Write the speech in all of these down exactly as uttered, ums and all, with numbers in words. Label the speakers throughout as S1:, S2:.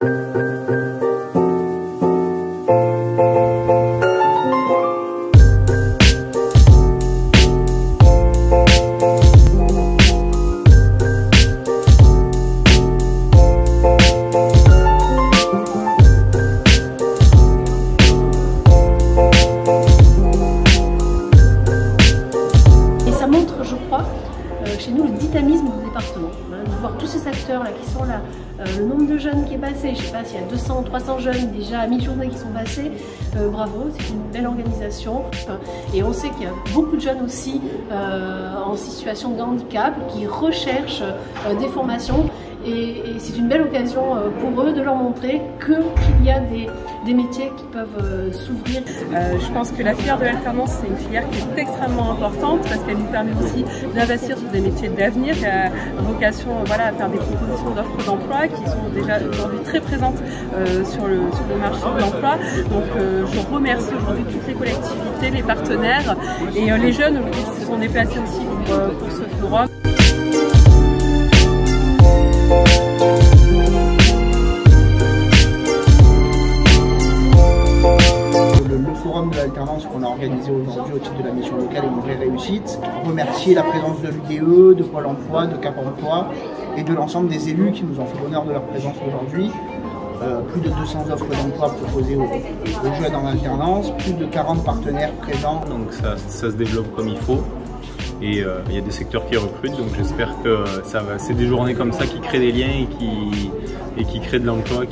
S1: Chez nous, le dynamisme du département, hein, de voir tous ces acteurs là qui sont là, euh, le nombre de jeunes qui est passé, je ne sais pas s'il y a deux cents ou trois cents jeunes déjà à mi-journée qui sont passés, euh, bravo, c'est une belle organisation. Et on sait qu'il y a beaucoup de jeunes aussi euh, en situation de handicap qui recherchent euh, des formations. Et, et c'est une belle occasion euh, pour eux de leur montrer que qu'il y a des, des métiers qui peuvent euh, s'ouvrir.
S2: Euh, je pense que la filière de l'alternance, c'est une filière qui est extrêmement importante parce qu'elle nous permet aussi d'investir sur des métiers d'avenir, qui a vocation voilà, à faire des propositions d'offres d'emploi qui sont déjà aujourd'hui très présentes euh, sur, le, sur le marché de l'emploi. Donc euh, je remercie aujourd'hui toutes les collectivités, les partenaires et euh, les jeunes aujourd'hui qui se sont déplacés aussi pour, euh, pour ce forum.
S3: De l'alternance qu'on a organisé aujourd'hui au titre de la mission locale est une vraie réussite. Remercier la présence de l'U D E, de Pôle emploi, de Cap emploi et de l'ensemble des élus qui nous ont fait l'honneur de leur présence aujourd'hui. Euh, plus de deux cents offres d'emploi proposées aux, aux jeunes en alternance, plus de quarante partenaires présents.
S4: Donc ça, ça se développe comme il faut et il euh, y a des secteurs qui recrutent, donc j'espère que ça va. C'est des journées comme ça qui créent des liens et qui, et qui créent de l'emploi.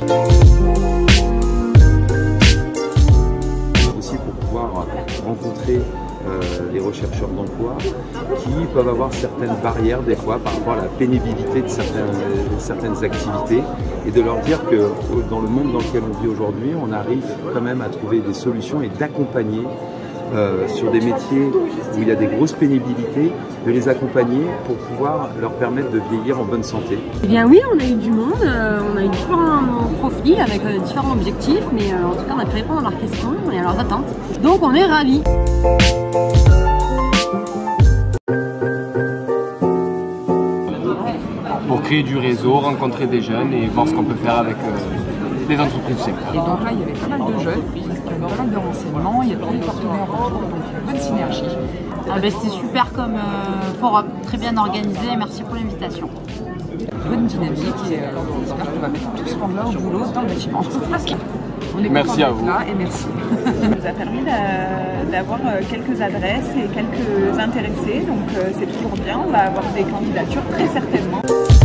S5: Rencontrer euh, les rechercheurs d'emploi qui peuvent avoir certaines barrières des fois par rapport à la pénibilité de certaines, de certaines activités et de leur dire que dans le monde dans lequel on vit aujourd'hui, on arrive quand même à trouver des solutions et d'accompagner euh, sur des métiers où il y a des grosses pénibilités, de les accompagner pour pouvoir leur permettre de vieillir en bonne santé.
S6: Eh bien oui, on a eu du monde, euh, on a eu différents profils avec euh, différents objectifs, mais euh, en tout cas on a pu répondre à leurs questions et à leurs attentes. Donc on est ravis.
S7: Pour créer du réseau, rencontrer des jeunes et voir ce qu'on peut faire avec euh, des entreprises du secteur.
S8: Et donc là il y avait pas mal de jeunes, il y avait pas mal de renseignements, il y a tous les partenaires autour, donc une bonne synergie.
S9: Ah ben c'était super comme euh, forum, très bien organisé, merci pour l'invitation.
S8: Bonne dynamique et euh, j'espère qu'on va mettre tous rendre là au boulot dans le bâtiment. On est
S7: merci à vous.
S8: Là et merci.
S2: Ça nous a permis d'avoir quelques adresses et quelques intéressés, donc euh, c'est toujours bien, on va avoir des candidatures très certainement.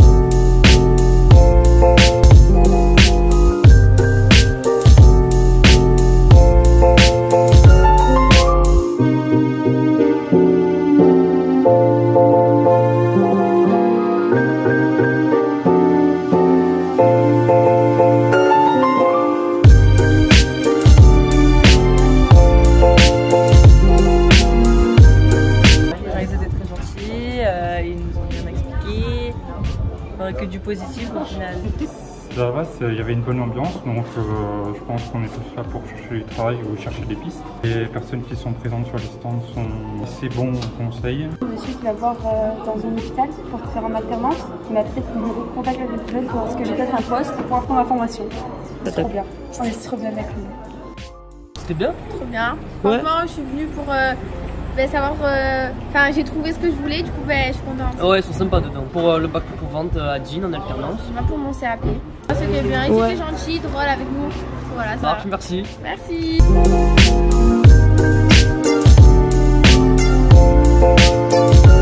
S2: Que du positif au final.
S10: Ça va, il y avait une bonne ambiance, donc euh, je pense qu'on est tous là pour chercher du travail ou chercher des pistes. Les personnes qui sont présentes sur les stands sont assez bons conseils.
S11: Je suis la voir euh, dans un hôpital pour faire en alternance. Il m'a peut-être mis en contact avec le jeune pour ce que j'ai peut-être un poste pour apprendre ma formation. C'est trop bien. On est trop bien avec lui.
S12: C'était bien?
S13: Trop bien. Ouais. Franchement, je suis venue pour euh, ben, savoir. Enfin, euh, j'ai trouvé ce que je voulais, du coup, ben, je suis contente.
S12: Ouais, ils sont sympas dedans. Pour euh, le bac pour vente à Jean en alternance.
S13: Pas pour mon C A P. C'était bien, ils étaient gentils, drôles avec nous. Voilà, ça
S12: marche,
S13: va.
S12: merci.
S13: Merci.